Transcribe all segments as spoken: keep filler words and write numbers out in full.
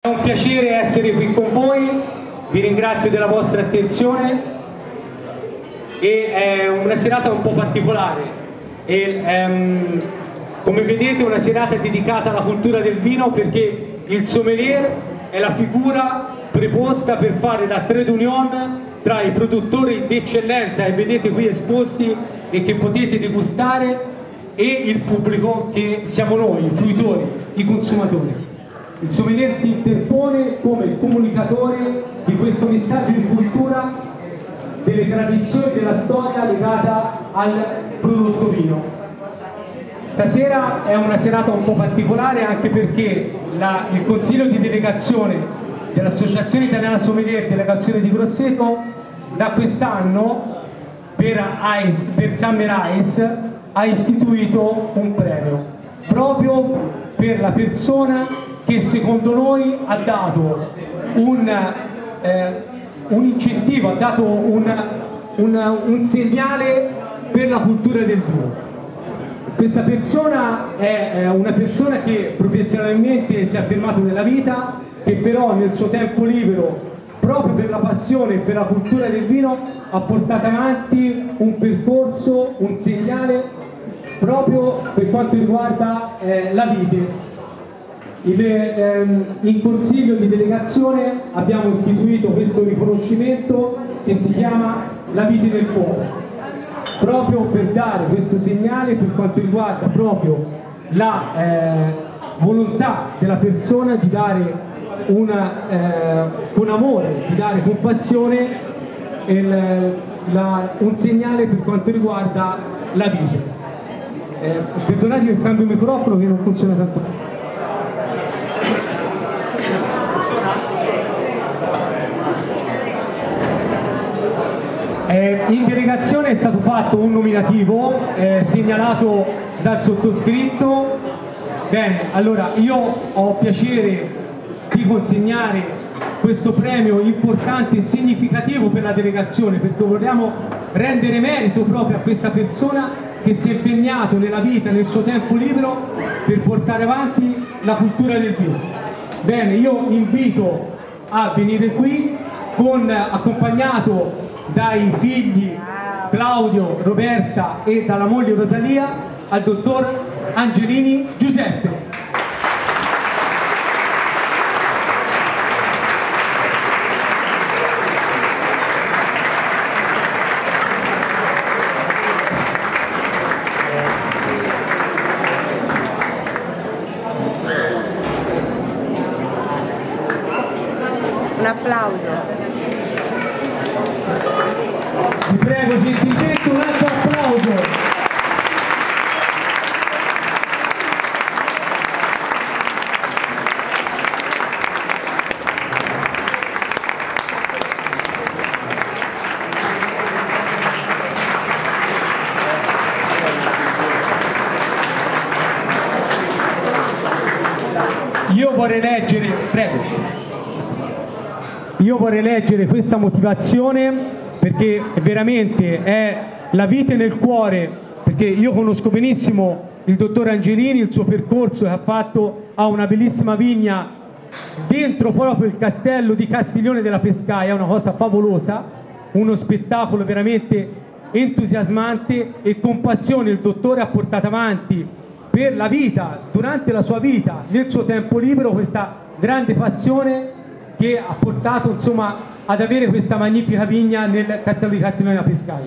È un piacere essere qui con voi, vi ringrazio della vostra attenzione e è una serata un po' particolare e, um, come vedete è una serata dedicata alla cultura del vino, perché il sommelier è la figura preposta per fare da trade union tra i produttori d'eccellenza che vedete qui esposti e che potete degustare e il pubblico che siamo noi, i fruitori, i consumatori. Il sommelier si interpone come comunicatore di questo messaggio di cultura, delle tradizioni, della storia legata al prodotto vino. Stasera è una serata un po' particolare anche perché la, il consiglio di delegazione dell'Associazione Italiana Sommelier Delegazione di Grosseto da quest'anno per, per Summer Ice ha istituito un premio proprio per la persona che secondo noi ha dato un, eh, un incentivo, ha dato un, un, un segnale per la cultura del vino. Questa persona è una persona che professionalmente si è affermato nella vita, che però nel suo tempo libero, proprio per la passione e per la cultura del vino, ha portato avanti un percorso, un segnale proprio per quanto riguarda eh, la vite. Il, ehm, in consiglio di delegazione abbiamo istituito questo riconoscimento che si chiama La vite del cuore, proprio per dare questo segnale per quanto riguarda proprio la eh, volontà della persona di dare una, eh, con amore, di dare con passione il, la, un segnale per quanto riguarda la vite. Eh, perdonate che cambio il microfono che non funziona tanto. Eh, in delegazione è stato fatto un nominativo eh, segnalato dal sottoscritto. Bene, allora io ho piacere di consegnare questo premio importante e significativo per la delegazione, perché vogliamo rendere merito proprio a questa persona che si è impegnato nella vita, nel suo tempo libero, per portare avanti la cultura del vino. Bene, io invito a venire qui con, accompagnato dai figli Claudio, Roberta e dalla moglie Rosalia, al dottor Angelini Giuseppe. Un applauso. Vi prego gentilmente un altro applauso. Io vorrei leggere, prego. Io vorrei leggere questa motivazione perché veramente è la vite nel cuore, perché io conosco benissimo il dottor Angelini, il suo percorso che ha fatto, ha una bellissima vigna dentro proprio il castello di Castiglione della Pescaia, è una cosa favolosa, uno spettacolo veramente entusiasmante, e con passione il dottore ha portato avanti per la vita, durante la sua vita, nel suo tempo libero, questa grande passione che ha portato insomma ad avere questa magnifica vigna nel castello di Castiglione della Pescaia.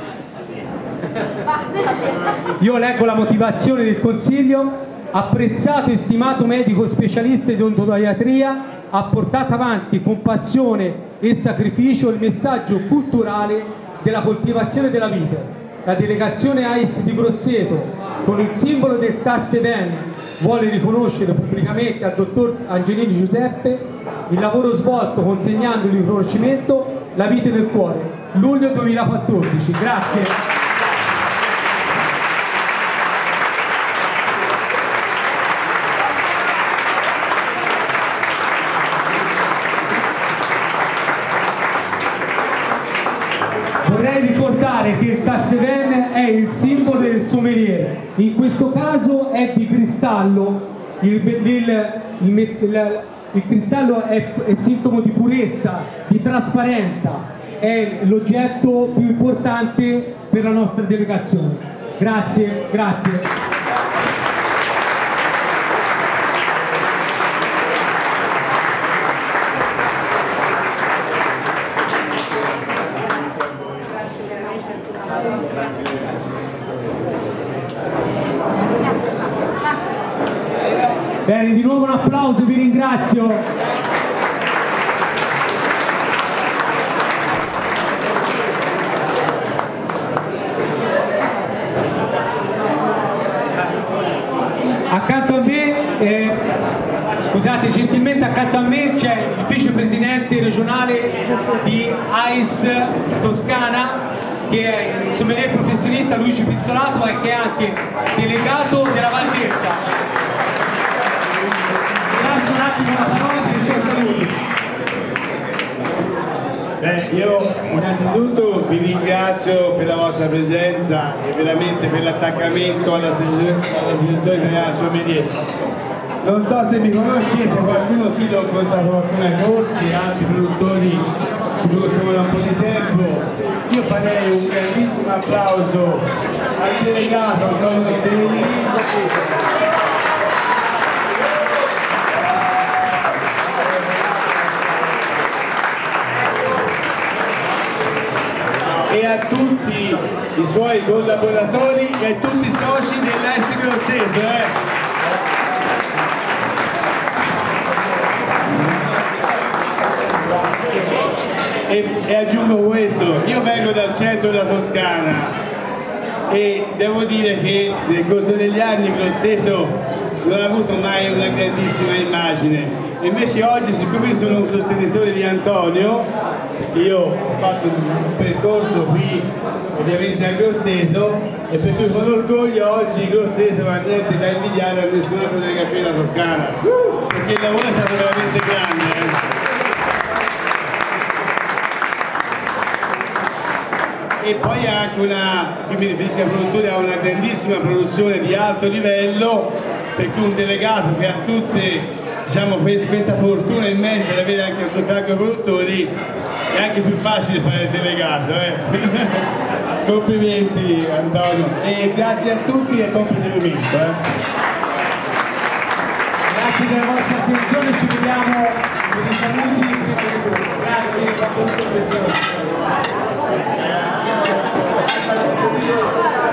Io leggo la motivazione del consiglio: apprezzato e stimato medico specialista di odontodiatria, ha portato avanti con passione e sacrificio il messaggio culturale della coltivazione della vite. La delegazione A I S di Grosseto, con il simbolo del Tasseven, vuole riconoscere pubblicamente al dottor Angelini Giuseppe il lavoro svolto, consegnando il riconoscimento La vite del cuore, luglio duemilaquattordici. Grazie. Vorrei ricordare che il Tasseven è il simbolo del sommelier, in questo caso è di cristallo, il, il, il, il, il cristallo è, è sintomo di purezza, di trasparenza, è l'oggetto più importante per la nostra delegazione. Grazie, grazie. Bene, di nuovo un applauso, vi ringrazio. Accanto a me, eh, scusate, gentilmente accanto a me c'è il vicepresidente regionale di A I S Toscana, che è il sommelier professionista Luigi Pizzolato e che è anche delegato della Val d'Erza. Lascio un attimo la parola per i suoi saluti. Beh, io innanzitutto vi ringrazio per la vostra presenza e veramente per l'attaccamento all'Associazione Italiana Sommelier. Non so se mi conoscete, qualcuno sì, l'ho incontrato qualcuno ai corsi, altri produttori ci conosciamo da un po' di tempo. Io farei un grandissimo applauso al delegato Antonio Deli, e a tutti i suoi collaboratori e a tutti i soci dell'A I S Grosseto. Eh. E, e aggiungo questo, io vengo dal centro della Toscana e devo dire che nel corso degli anni Grosseto non ha avuto mai una grandissima immagine. Invece oggi, siccome sono un sostenitore di Antonio, io ho fatto un percorso qui ovviamente a Grosseto e per cui con orgoglio oggi Grosseto non ha niente da invidiare a nessuna delegazione della Toscana, perché il lavoro è stato veramente grande. Eh. E poi ha anche una, qui mi riferisco ai produttori, ha una grandissima produzione di alto livello, per cui un delegato che ha tutte, diciamo, questa fortuna immensa di avere anche al suo fianco i produttori, è anche più facile fare il delegato. Eh? Complimenti Antonio e grazie a tutti e buon proseguimento. Eh? Grazie della vostra attenzione, ci vediamo per i saluti. Grazie.